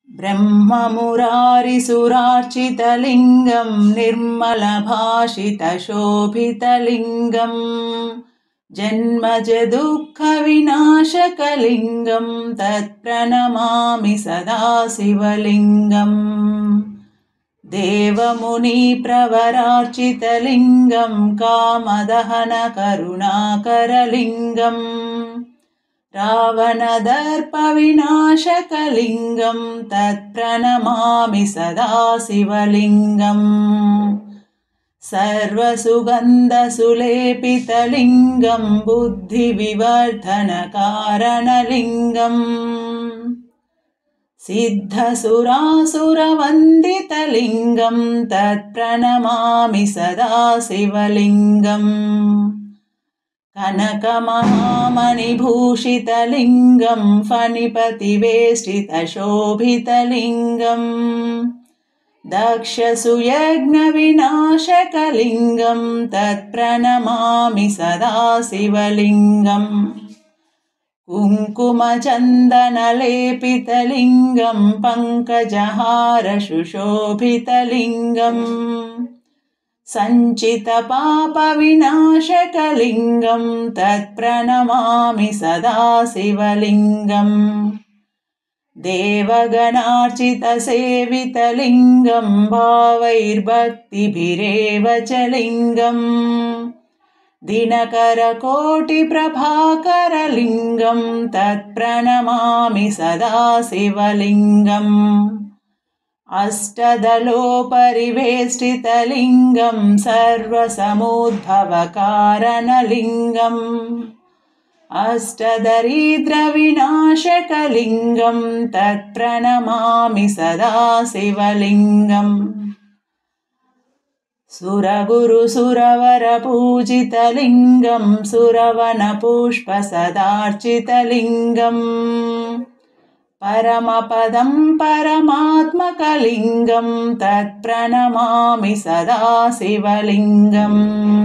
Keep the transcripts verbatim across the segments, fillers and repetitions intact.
ब्रह्ममुरारिसुरार्चितलिङ्गं निर्मलभाषितशोभितलिङ्गम् जन्मजदुःखविनाशकलिङ्गं तत्प्रणमामि सदा शिवलिङ्गम् देवमुनिप्रवरार्चितलिङ्गं कामदहनकरुणाकरलिङ्गम् रावणदर्पविनाशकलिङ्गं तत्प्रणमामि सदा शिवलिङ्गम् सर्वसुगन्धसुलेपितलिङ्गं बुद्धिविवर्धनकारणलिङ्गम् सिद्धसुरासुरवन्दितलिङ्गं तत्प्रणमामि सदा शिवलिङ्गम् कनकमहामणिभूषितलिङ्गं फणिपतिवेष्टितशोभितलिङ्गम् दक्षसुयज्ञविनाशकलिङ्गं तत्प्रणमामि सदा शिवलिङ्गम् कुङ्कुमचन्दनलेपितलिङ्गं पङ्कजहारशुशोभितलिङ्गम् सञ्चितपापविनाशकलिङ्गं तत्प्रणमामि सदा शिवलिङ्गम् देवगणार्चितसेवितलिङ्गं भावैर्भक्तिभिरेव च लिङ्गम् दिनकरकोटिप्रभाकरलिङ्गं तत्प्रणमामि सदा शिवलिङ्गम् अष्टदलोपरिवेष्टितलिङ्गं सर्वसमुद्भवकारणलिङ्गम् अष्टदरिद्रविनाशकलिङ्गं तत्प्रणमामि सदा शिवलिङ्गम् सुरगुरुसुरवरपूजितलिङ्गं सुरवनपुष्पसदार्चितलिङ्गम् परमपदं परमात्मकलिङ्गं तत्प्रणमामि सदा शिवलिङ्गम्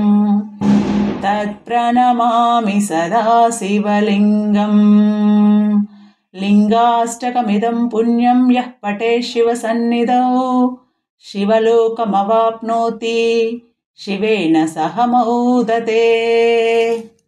तत्प्रणमामि सदा शिवलिङ्गम् लिङ्गाष्टकमिदं पुण्यं यः पठेत् शिवसन्निधौ शिवलोकमवाप्नोति शिवेन सह मोदते।